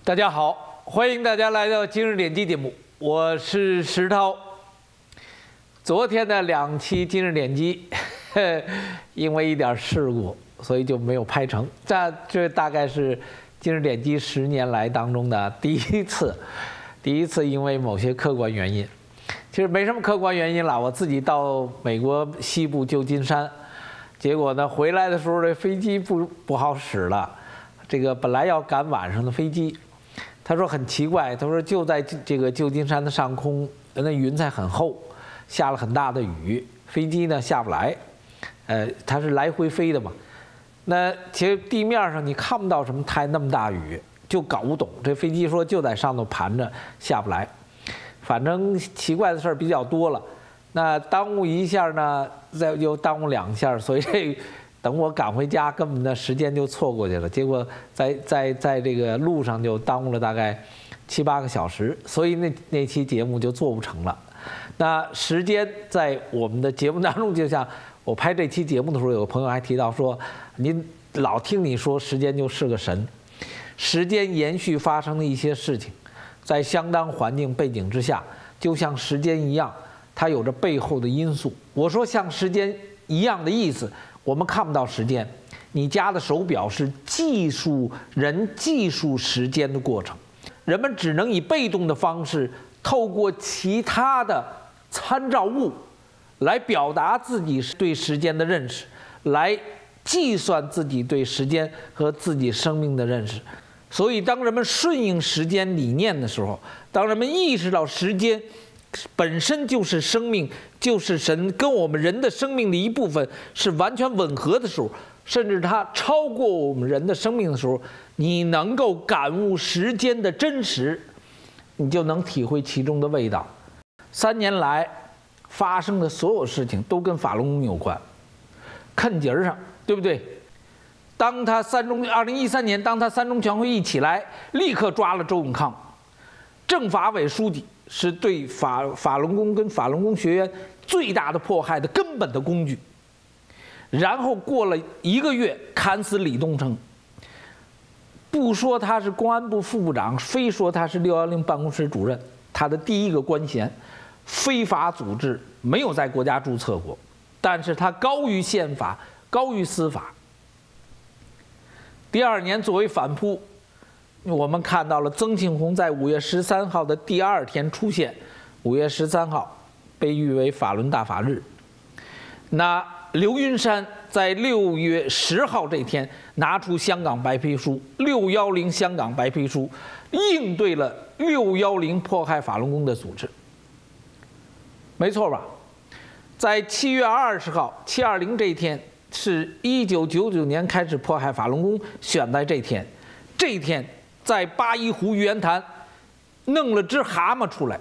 大家好，欢迎大家来到今日点击节目，我是石涛。昨天的2期今日点击，因为一点事故，所以就没有拍成。这大概是今日点击10年来当中的第一次，因为某些客观原因，其实没什么客观原因了。我自己到美国西部旧金山，结果呢回来的时候这飞机不好使了，这个本来要赶晚上的飞机。他说很奇怪，他说就在这个旧金山的上空，那云彩很厚，下了很大的雨，飞机呢下不来，它是来回飞的嘛。那其实地面上你看不到什么太那么大雨，就搞不懂这飞机说就在上头盘着下不来，反正奇怪的事儿比较多了。那耽误一下呢，再又耽误2下，所以这。等我赶回家，根本的时间就错过去了。结果在这个路上就耽误了大概7、8个小时，所以那期节目就做不成了。那时间在我们的节目当中，就像我拍这期节目的时候，有个朋友还提到说，您老听你说时间就是个神，时间延续发生的一些事情，在相当环境背景之下，就像时间一样，它有着背后的因素。我说像时间一样的意思。我们看不到时间，你家的手表是计数时间的过程，人们只能以被动的方式，透过其他的参照物，来表达自己对时间的认识，来计算自己对时间和自己生命的认识。所以，当人们顺应时间理念的时候，当人们意识到时间本身就是生命，就是神跟我们人的生命的一部分是完全吻合的时候，甚至它超过我们人的生命的时候，你能够感悟时间的真实，你就能体会其中的味道。3年来发生的所有事情都跟法轮功有关，坎节上，对不对？当他2013年，当他3中全会一起来，立刻抓了周永康，政法委书记。是对法轮功跟法轮功学员最大的迫害的根本的工具。然后过了1个月，砍死李东成，不说他是公安部副部长，非说他是610办公室主任，他的第一个官衔，非法组织没有在国家注册过，但是他高于宪法，高于司法。第2年作为反扑。我们看到了曾庆红在5月13号的第2天出现，5月13号被誉为法轮大法日。那刘云山在6月10号这天拿出香港白皮书，610香港白皮书，应对了610迫害法轮功的组织，没错吧？在7月20号720这一天是1999年开始迫害法轮功，选在这一天，在八一湖玉渊潭弄了只蛤蟆出来，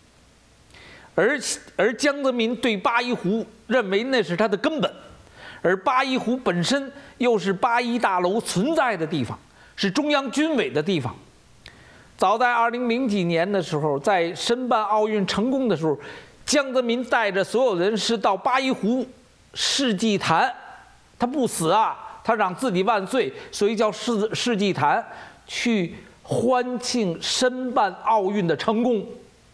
而江泽民对八一湖认为那是他的根本，而八一湖本身又是八一大楼存在的地方，是中央军委的地方。早在2000几年的时候，在申办奥运成功的时候，江泽民带着所有人是到八一湖世纪坛，他不死啊，他让自己万岁，所以叫世纪坛。去欢庆申办奥运的成功，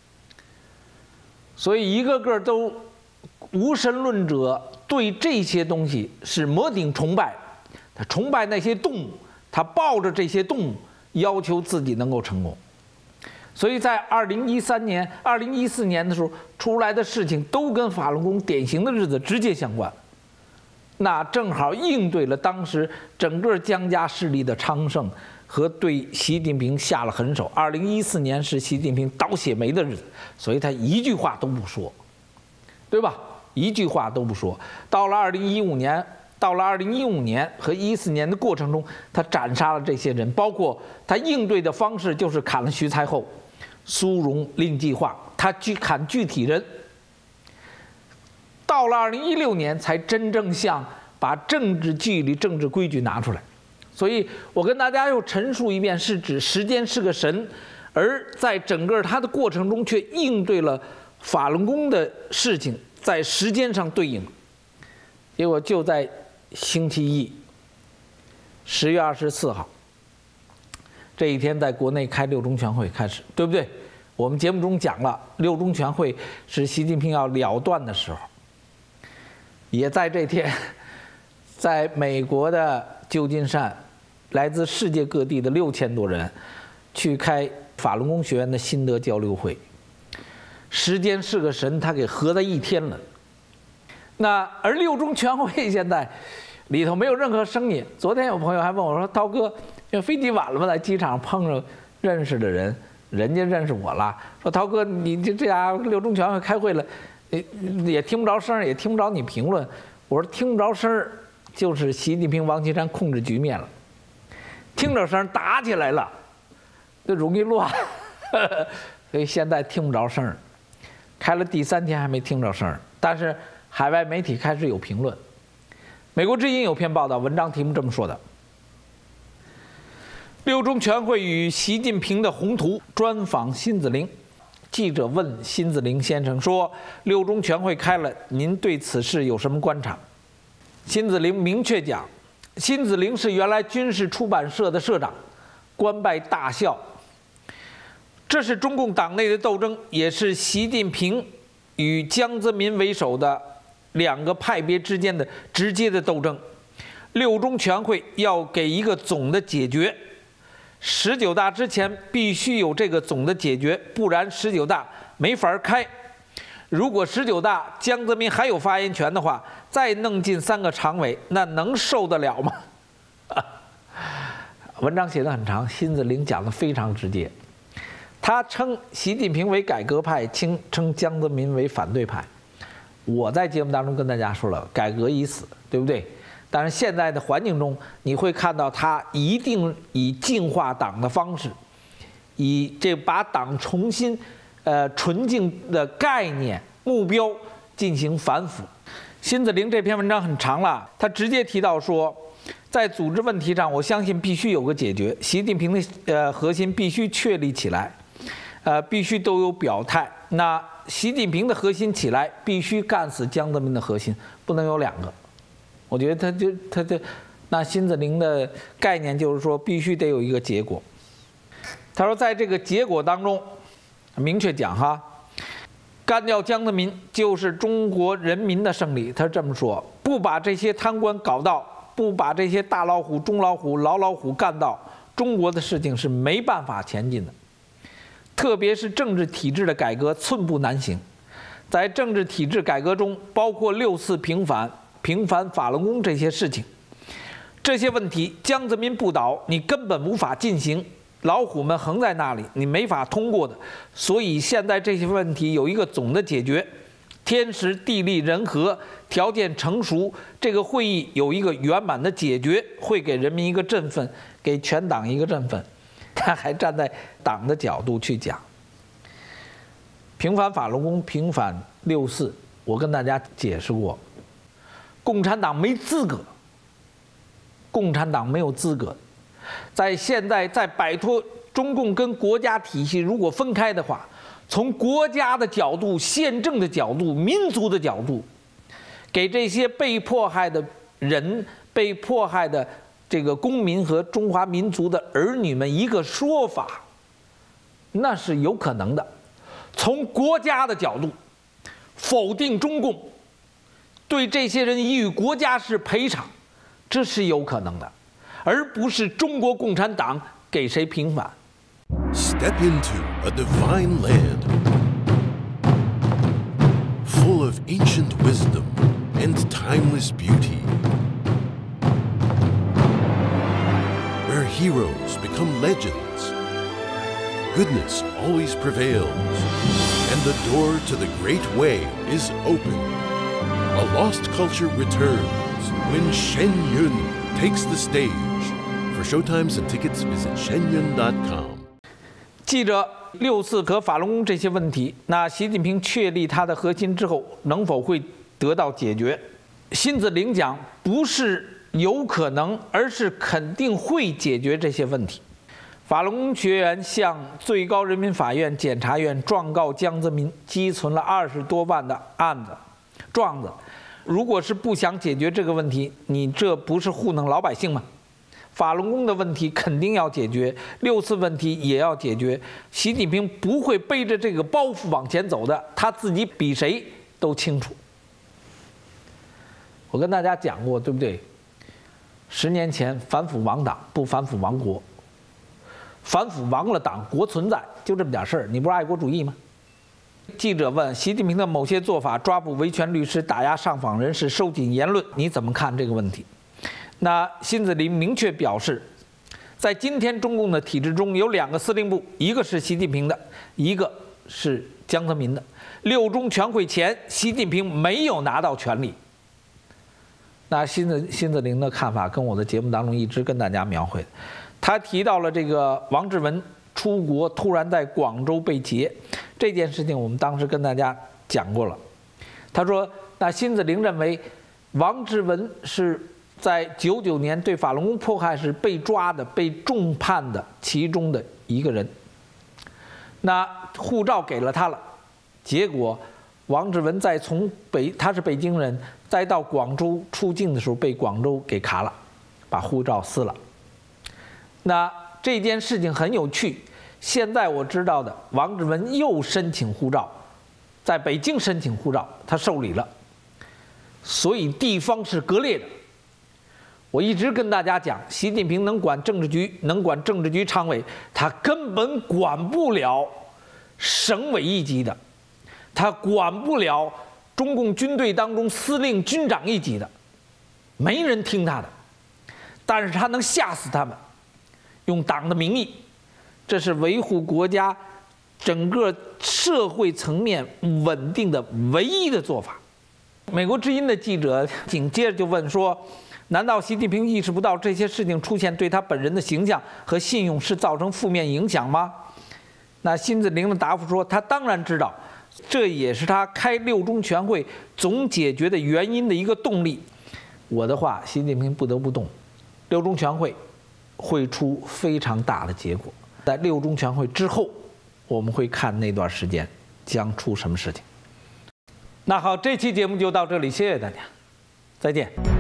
所以一个个都无神论者对这些东西是摩顶崇拜，他崇拜那些动物，他抱着这些动物要求自己能够成功。所以在2014年的时候出来的事情都跟法轮功典型的日子直接相关，那正好应对了当时整个江家势力的昌盛。和对习近平下了狠手。2014年是习近平倒血霉的日子，所以他一句话都不说，对吧？一句话都不说。到了2015年和14年的过程中，他斩杀了这些人，包括他应对的方式就是砍了徐才厚、苏荣令计划，他去砍具体人。到了2016年，才真正把政治纪律、政治规矩拿出来。所以我跟大家又陈述一遍，是指时间是个神，而在整个它的过程中却应对了法轮功的事情，在时间上对应。结果就在星期一10月24号， 这一天在国内开六中全会开始，对不对？我们节目中讲了，六中全会是习近平要了断的时候，也在这天，在美国的旧金山，来自世界各地的6000多人去开法轮功学员的心得交流会，时间是个神，他给合在一天了。那而六中全会现在里头没有任何声音。昨天有朋友还问我说：“涛哥，因为飞机晚了嘛，在机场碰着认识的人，人家认识我了，说涛哥，你这样六中全会开会了，也听不着声，也听不着你评论。”我说：“听不着声，就是习近平、王岐山控制局面了；听着声，打起来了，就容易乱。所以现在听不着声，开了第3天还没听着声，但是海外媒体开始有评论。美国之音有篇报道，文章题目这么说的：六中全会与习近平的宏图。专访辛子玲，记者问辛子玲先生说：“六中全会开了，您对此事有什么观察？”辛子玲明确讲，辛子玲是原来军事出版社的社长，官拜大校。这是中共党内的斗争，也是习近平与江泽民为首的2个派别之间的直接的斗争。六中全会要给一个总的解决，19大之前必须有这个总的解决，不然19大没法开。如果19大江泽民还有发言权的话，再弄进3个常委，那能受得了吗？文章写得很长，辛子玲讲得非常直接。他称习近平为改革派，称江泽民为反对派。我在节目当中跟大家说了，改革已死，对不对？但是现在的环境中，你会看到他一定以净化党的方式，以这把党重新纯净的概念目标进行反腐。辛子玲这篇文章很长了，他直接提到说，在组织问题上，我相信必须有个解决，习近平的核心必须确立起来，必须都有表态。那习近平的核心起来，必须干死江泽民的核心，不能有2个。我觉得那辛子玲的概念就是说，必须得有一个结果。他说，在这个结果当中，明确讲哈，干掉江泽民就是中国人民的胜利。他这么说，不把这些贪官搞到，不把这些大老虎、中老虎、老老虎干到，中国的事情是没办法前进的。特别是政治体制的改革寸步难行，在政治体制改革中，包括6次平反法轮功这些事情，这些问题江泽民不倒，你根本无法进行，老虎们横在那里，你没法通过的。所以现在这些问题有一个总的解决，天时地利人和条件成熟，这个会议有一个圆满的解决，会给人民一个振奋，给全党一个振奋。他还站在党的角度去讲，平反法轮功，平反6·4，我跟大家解释过，共产党没资格，共产党没有资格。在现在，在摆脱中共跟国家体系如果分开的话，从国家的角度、宪政的角度、民族的角度，给这些被迫害的人、被迫害的这个公民和中华民族的儿女们一个说法，那是有可能的。从国家的角度否定中共，对这些人给予国家式赔偿，这是有可能的，而不是中国共产党给谁平反。 Step into a divine land, full of ancient wisdom and timeless beauty, where heroes become legends, goodness always prevails, and the door to the great way is open. A lost culture returns when Shen Yun takes the stage. For showtimes and tickets, visit shenyun.com. 记着6·4和法轮功这些问题，那习近平确立他的核心之后，能否会得到解决？辛子玲讲，不是有可能，而是肯定会解决这些问题。法轮功学员向最高人民法院、检察院状告江泽民，积存了20多万的状子。如果是不想解决这个问题，你这不是糊弄老百姓吗？ 法轮功的问题肯定要解决，6次问题也要解决。习近平不会背着这个包袱往前走的，他自己比谁都清楚。我跟大家讲过，对不对？10年前反腐亡党，不反腐亡国。反腐亡了党，国存在，就这么点事儿。你不是爱国主义吗？记者问习近平的某些做法，抓捕维权律师，打压上访人士，收紧言论，你怎么看这个问题？那辛子林明确表示，在今天中共的体制中有2个司令部，一个是习近平的，一个是江泽民的。6中全会前，习近平没有拿到权力。那辛子林的看法跟我的节目当中一直跟大家描绘的，他提到了这个王志文出国突然在广州被劫这件事情，我们当时跟大家讲过了。他说，那辛子林认为王志文是在99年对法轮功迫害时被抓的、被重判的其中的一个人。那护照给了他了，结果王志文在他是北京人，再到广州出境的时候被广州给卡了，把护照撕了。那这件事情很有趣，现在我知道的，王志文又申请护照，在北京申请护照，他受理了，所以地方是割裂的。我一直跟大家讲，习近平能管政治局，能管政治局常委，他根本管不了省委一级的，他管不了中共军队当中司令军长一级的，没人听他的，但是他能吓死他们，用党的名义，这是维护国家整个社会层面稳定的唯一的做法。美国之音的记者紧接着就问说，难道习近平意识不到这些事情出现对他本人的形象和信用是造成负面影响吗？那辛子林的答复说，他当然知道，这也是他开6中全会总解决的原因的一个动力。我的话，习近平不得不动，6中全会会出非常大的结果。在6中全会之后，我们会看那段时间将出什么事情。那好，这期节目就到这里，谢谢大家，再见。